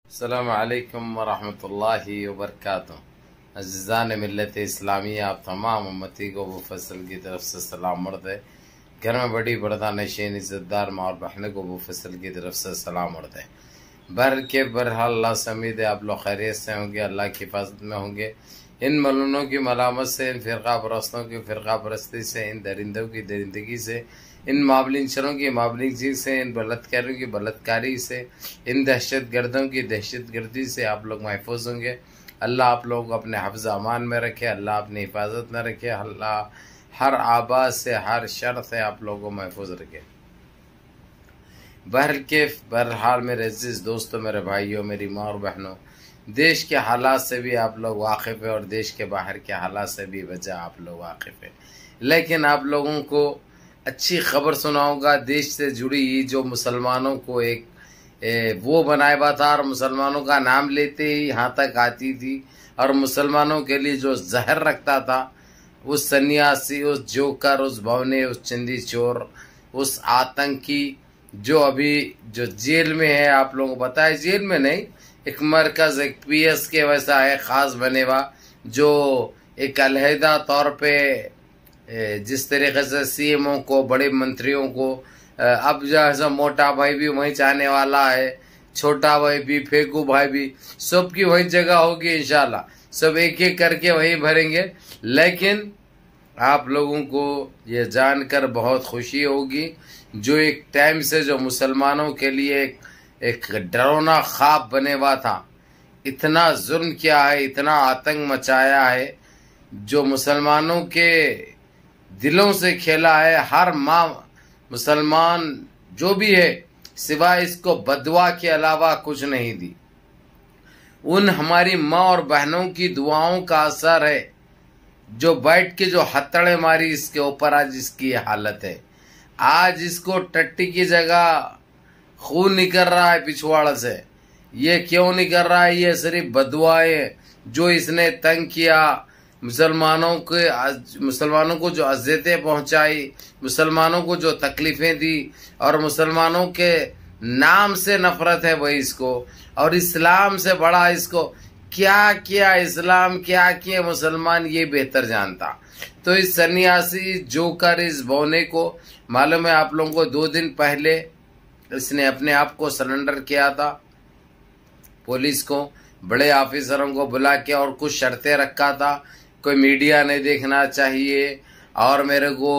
अस्सलामु अलैकुम वरहमतुल्लाहि वबरकातुहू। अज़ीज़ान मिल्लत इस्लामिया, आप तमाम उम्मती को वो फसल की तरफ से सलाम मर्द है। घर में बड़ी बड़दा नशीन इज़्ज़तदार माँ और बहन को वो फसल की तरफ से सलाम मर्द है। बहरहाल अल्लाह से उम्मीद है आप लोग खैरियत से होंगे, अल्लाह की हिफाजत में होंगे। इन मलूनों की मलामत से, इन फ़िरका परस्तों की फ़िरका परस्ती से, इन दरिंदों की दरिंदगी से, इन मावलिंचरों की मावलिंची से, इन बलात्कारियों की बलात्कारी से, इन दहशत गर्दों की दहशत गर्दी से आप लोग महफूज होंगे। अल्लाह आप लोग अपने हफ्ज़ अमान में रखे, अल्लाह अपनी हिफाजत में रखे, अल्लाह हर आबाद से, हर शर से आप लोगों को महफूज रखे। बहरहाल मेरे अजीज़ दोस्तों, मेरे भाइयों, मेरी माँ और बहनों, देश के हालात से भी आप लोग वाकिफ़ है और देश के बाहर के हालात से भी वजह आप लोग वाकिफ़ है। लेकिन आप लोगों को अच्छी खबर सुनाऊंगा देश से जुड़ी, जो मुसलमानों को एक वो बनाया हुआ था और मुसलमानों का नाम लेते ही यहाँ तक आती थी और मुसलमानों के लिए जो जहर रखता था, उस सन्यासी, उस जोकर, उस भवने, उस चंदी चोर, उस आतंकी जो अभी जो जेल में है, आप लोगों को पता है, जेल में नहीं, एक मरकज, एक पीएस के वैसा है खास बने हुआ, जो एक अलहदा तौर पे जिस तरीके से सीएमओ को, बड़े मंत्रियों को, अब जैसा मोटा भाई भी वहीं चाहने वाला है, छोटा भाई भी, फेकू भाई भी, सबकी वही जगह होगी इंशाल्लाह, सब एक एक करके वहीं भरेंगे। लेकिन आप लोगों को ये जानकर बहुत खुशी होगी, जो एक टाइम से जो मुसलमानों के लिए एक डरावना ख्वाब बने हुआ था, इतना जुल्म किया है, इतना आतंक मचाया है, जो मुसलमानों के दिलों से खेला है। हर माँ मुसलमान जो भी है, सिवाय इसको बदुआ के अलावा कुछ नहीं दी। उन हमारी माँ और बहनों की दुआओं का असर है, जो बैठ के जो हथड़े मारी इसके ऊपर, आज इसकी हालत है। आज इसको टट्टी की जगह खून निकल रहा है पिछवाड़ से। ये क्यों निकल रहा है? ये सिर्फ बदुआएं जो इसने तंग किया, मुसलमानों को जो अज़ियतें पहुंचाई, मुसलमानों को जो तकलीफें दी, और मुसलमानों के नाम से नफरत है वही इसको, और इस्लाम से बड़ा इसको क्या किया, इस्लाम क्या किया मुसलमान, ये बेहतर जानता। तो इस सन्यासी जोकर, इस बौने को मालूम है आप लोगों को, 2 दिन पहले इसने अपने आप को सरेंडर किया था पुलिस को, बड़े ऑफिसरों को बुला के, और कुछ शर्तें रखा था, कोई मीडिया नहीं देखना चाहिए, और मेरे को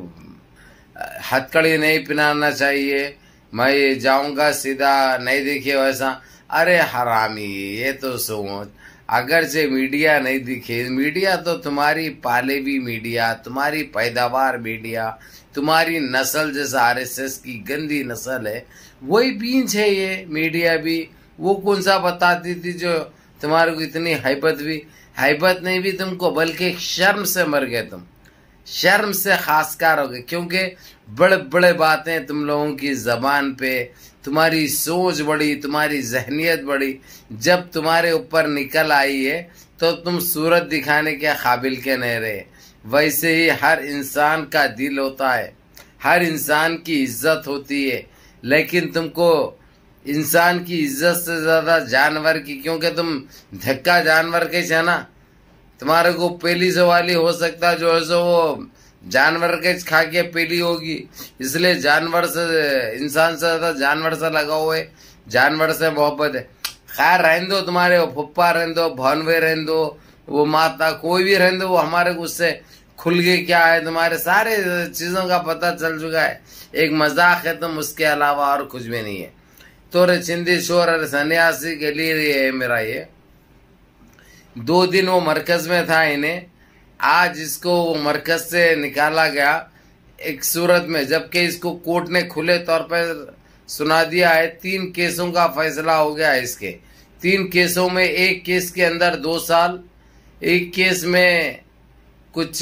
हथकड़ी नहीं पहनाना चाहिए, मैं जाऊंगा सीधा, नहीं देखिए वैसा। अरे हरामी, ये तो सोच, अगर से मीडिया नहीं दिखे, मीडिया तो तुम्हारी पाले भी मीडिया, तुम्हारी पैदावार मीडिया, तुम्हारी नस्ल जैसा आरएसएस की गंदी नस्ल है, वही बीज है ये मीडिया भी। वो कौन सा बताती थी जो तुम्हारे को इतनी हैबत नहीं भी तुमको, बल्कि शर्म से मर गए तुम, शर्म से खासकार हो गए, क्योंकि बड़े बड़े बातें तुम लोगों की जबान पे, तुम्हारी सोच बड़ी, तुम्हारी जहनियत बड़ी, जब तुम्हारे ऊपर निकल आई है तो तुम सूरत दिखाने के काबिल के नहीं रहे। वैसे ही हर इंसान का दिल होता है, हर इंसान की इज्जत होती है, लेकिन तुमको इंसान की इज्जत से ज्यादा जानवर की, क्योंकि तुम धक्का जानवर के छे ना, तुम्हारे को पहली सवाली हो सकता जो है सो वो जानवर के खा के पीली होगी, इसलिए जानवर से, इंसान से ज्यादा जानवर से लगा हुआ है, जानवर से मोहब्बत है। खैर रहने दो, तुम्हारे वो फुप्पा रहने दो, भानवे रहने दो, वो माता कोई भी रहने दो, वो हमारे को उससे खुल गए क्या है, तुम्हारे सारे चीजों का पता चल चुका है, एक मजाक है तुम, उसके अलावा और कुछ भी नहीं है। तो रे चिंदी शोर और सन्यासी के लिए ये मेरा ये 2 दिन वो मरकज में था इन्हें, आज इसको वो मरकज से निकाला गया एक सूरत में, जबकि इसको कोर्ट ने खुले तौर पर सुना दिया है। 3 केसों का फैसला हो गया है इसके, 3 केसों में, एक केस के अंदर 2 साल, एक केस में कुछ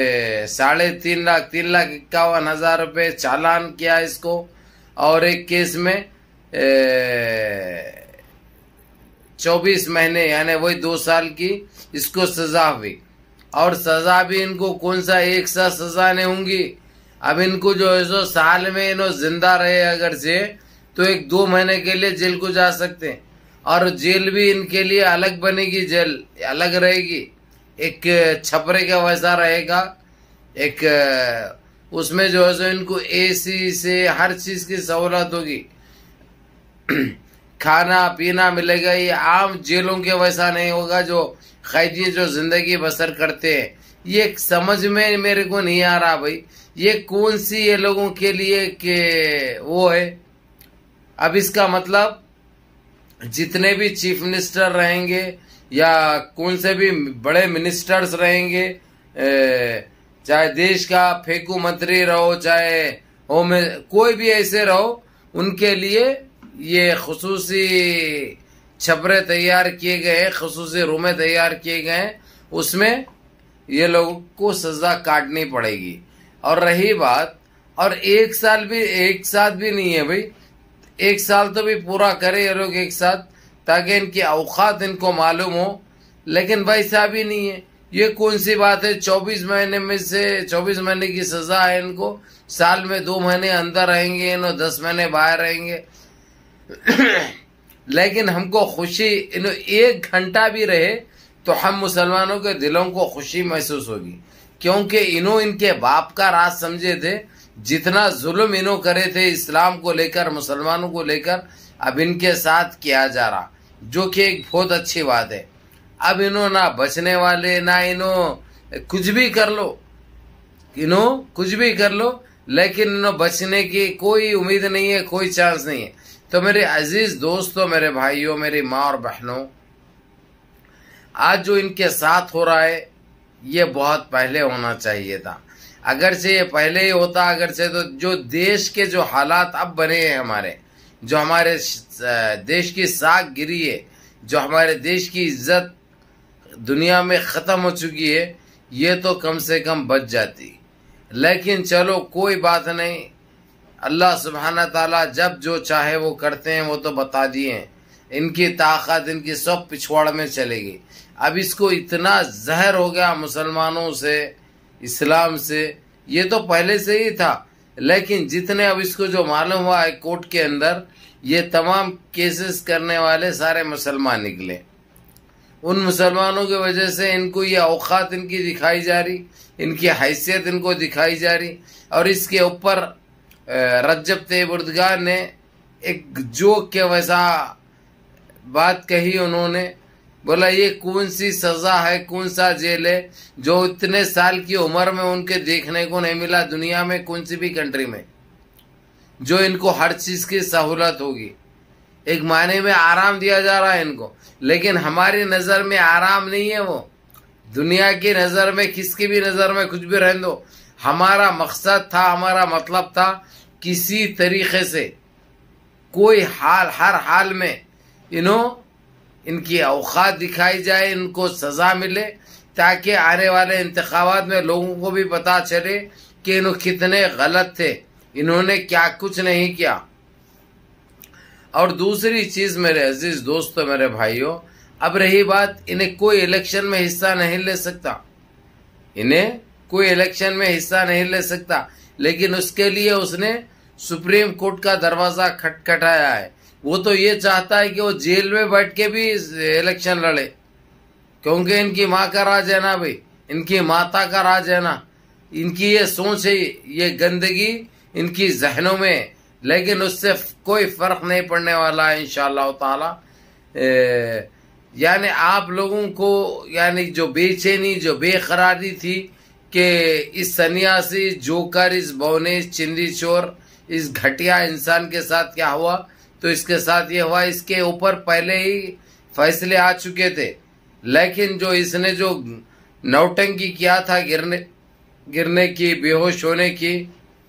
3,51,000 रुपये चालान किया इसको, और एक केस में 24 महीने यानी वही 2 साल की इसको सजा हुई। और सजा भी इनको कौन सा एक साथ सजा नहीं होंगी, अब इनको जो है सो साल में इन्हों जिंदा रहे अगर से, तो 1-2 महीने के लिए जेल को जा सकते हैं, और जेल भी इनके लिए अलग बनेगी, जेल अलग रहेगी, एक छपरे का वैसा रहेगा, एक उसमें जो है सो इनको एसी से हर चीज की सहूलत होगी, खाना पीना मिलेगा। ये आम जेलों के वैसा नहीं होगा जो कैदी जो जिंदगी बसर करते हैं। ये समझ में मेरे को नहीं आ रहा भाई, ये कौन सी ये लोगों के लिए के वो है। अब इसका मतलब जितने भी चीफ मिनिस्टर रहेंगे या कौन से भी बड़े मिनिस्टर्स रहेंगे, चाहे देश का फेंकू मंत्री रहो, चाहे होम कोई भी ऐसे रहो, उनके लिए ये खुसूसी छपरे तैयार किए गए हैं, खुसूसी रूमें तैयार किए गए हैं, उसमें ये लोगों को सजा काटनी पड़ेगी। और रही बात, और एक साल भी नहीं है भाई, एक साल तो भी पूरा करे ये लोग एक साथ, ताकि इनकी औकात इनको मालूम हो। लेकिन वैसा भी नहीं है। ये कौन सी बात है, 24 महीने में से 24 महीने की सजा है इनको, साल में 2 महीने अंदर रहेंगे, इन्हों 10 महीने बाहर रहेंगे। लेकिन हमको खुशी, इन्हों 1 घंटा भी रहे तो हम मुसलमानों के दिलों को खुशी महसूस होगी, क्योंकि इन्हों इनके बाप का राज समझे थे। जितना जुल्म इन्हों करे थे इस्लाम को लेकर, मुसलमानों को लेकर, अब इनके साथ किया जा रहा, जो कि एक बहुत अच्छी बात है। अब इन्हों ना बचने वाले, ना इन्हों कुछ भी कर लो, इन्हों कुछ भी कर लो, लेकिन इन्हों बचने की कोई उम्मीद नहीं है, कोई चांस नहीं है। तो मेरे अजीज दोस्तों, मेरे भाइयों, मेरी माँ और बहनों, आज जो इनके साथ हो रहा है ये बहुत पहले होना चाहिए था। अगरचे ये पहले ही होता, अगरचे तो जो देश के जो हालात अब बने हैं, हमारे जो हमारे देश की साख गिरी है, जो हमारे देश की इज्जत दुनिया में ख़त्म हो चुकी है, ये तो कम से कम बच जाती। लेकिन चलो कोई बात नहीं, अल्लाह सुब्हाना ताला जब जो चाहे वो करते हैं, वो तो बता दिए हैं। इनकी ताकत, इनकी सब पिछवाड़ में चलेगी। अब इसको इतना जहर हो गया मुसलमानों से, इस्लाम से, ये तो पहले से ही था, लेकिन जितने अब इसको जो मालूम हुआ है कोर्ट के अंदर, ये तमाम केसेस करने वाले सारे मुसलमान निकले। उन मुसलमानों की वजह से इनको ये औकात इनकी दिखाई जा रही, इनकी हैसियत इनको दिखाई जा रही। और इसके ऊपर रजब तैयब एर्दोगान ने एक जोक के वैसा बात कही, उन्होंने बोला ये कौन सी सजा है, कौन सा जेल है जो इतने साल की उम्र में उनके देखने को नहीं मिला दुनिया में, कौन सी भी कंट्री में, जो इनको हर चीज की सहूलत होगी। एक मायने में आराम दिया जा रहा है इनको, लेकिन हमारी नजर में आराम नहीं है वो। दुनिया की नजर में, किसकी भी नजर में, कुछ भी रहने दो, हमारा मकसद था, हमारा मतलब था किसी तरीके से कोई हाल, हर हाल में इनकी औकात दिखाई जाए, इनको सजा मिले, ताकि आने वाले इंतखाबात में लोगों को भी पता चले कि इन्हों कितने गलत थे, इन्होंने क्या कुछ नहीं किया। और दूसरी चीज मेरे अजीज दोस्तों, मेरे भाइयों, अब रही बात, इन्हें कोई इलेक्शन में हिस्सा नहीं ले सकता, इन्हें कोई इलेक्शन में हिस्सा नहीं ले सकता, लेकिन उसके लिए उसने सुप्रीम कोर्ट का दरवाजा खटखटाया है। वो तो ये चाहता है कि वो जेल में बैठ के भी इलेक्शन लड़े, क्योंकि इनकी माँ का राज है ना भाई, इनकी माता का राज है ना, इनकी ये सोच है, ये गंदगी इनकी जहनों में, लेकिन उससे कोई फर्क नहीं पड़ने वाला है इंशाअल्लाह ताला। यानी आप लोगों को, यानी जो बेचैनी, जो बेकरारी थी कि इस सन्यासी, जोकर, इस बौने, इस चिंदी चोर, इस घटिया इंसान के साथ क्या हुआ, तो इसके साथ ये हुआ। इसके ऊपर पहले ही फैसले आ चुके थे, लेकिन जो इसने जो नौटंकी किया था, गिरने की, बेहोश होने की,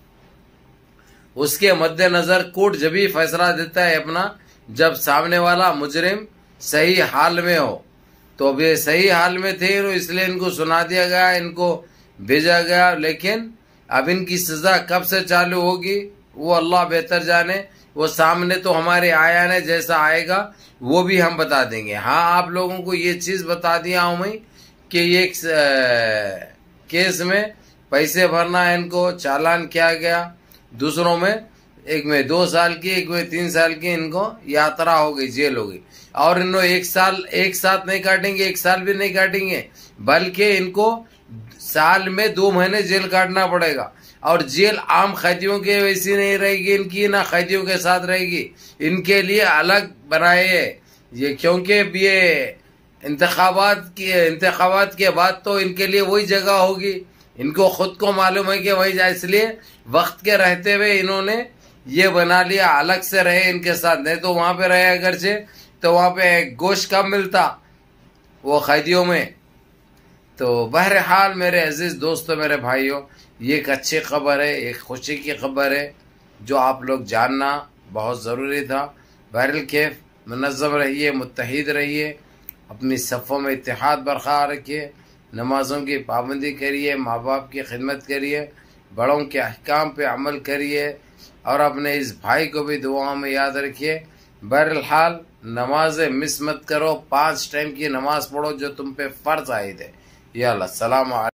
उसके मद्देनजर कोर्ट जब भी फैसला देता है अपना, जब सामने वाला मुजरिम सही हाल में हो। तो अब ये सही हाल में थे, इसलिए इनको सुना दिया गया, इनको भेजा गया। लेकिन अब इनकी सजा कब से चालू होगी वो अल्लाह बेहतर जाने। वो सामने तो हमारे आया ने जैसा आएगा वो भी हम बता देंगे। हाँ, आप लोगों को ये चीज बता दिया हूं मैं कि ये केस में पैसे भरना है, इनको चालान किया गया। दूसरों में, एक में 2 साल की, एक में 3 साल की, इनको यात्रा हो गई, जेल हो गई। और इन्होंने एक साथ नहीं काटेंगे, 1 साल भी नहीं काटेंगे, बल्कि इनको साल में 2 महीने जेल काटना पड़ेगा। और जेल आम कैदियों के वैसी नहीं रहेगी इनकी, ना कैदियों के साथ रहेगी, इनके लिए अलग बनाए ये, क्योंकि ये इंतखाबात के बाद तो इनके लिए वही जगह होगी, इनको खुद को मालूम है कि वही जाए, इसलिए वक्त के रहते हुए इन्होंने ये बना लिया अलग से रहे इनके साथ। नहीं तो वहां पे रहे अगरचे तो वहां पे गोश्त कम मिलता वो कैदियों में। तो बहरहाल मेरे अजीज दोस्तों, मेरे भाइयों, ये एक अच्छी खबर है, एक खुशी की खबर है जो आप लोग जानना बहुत ज़रूरी था। बहरहाल कैफ मुनज़्ज़म रहिए, मुत्तहिद रहिए, अपनी सफ़ों में इत्तेहाद बरकरार रखिए, नमाज़ों की पाबंदी करिए, माँ बाप की खिदमत करिए, बड़ों के अहकाम पे अमल करिए और अपने इस भाई को भी दुआओं में याद रखिए। बहरहाल नमाज़ें मिस मत करो, 5 टाइम की नमाज़ पढ़ो जो तुम पे फ़र्ज़ आयद है। या अल्लाह, सलाम।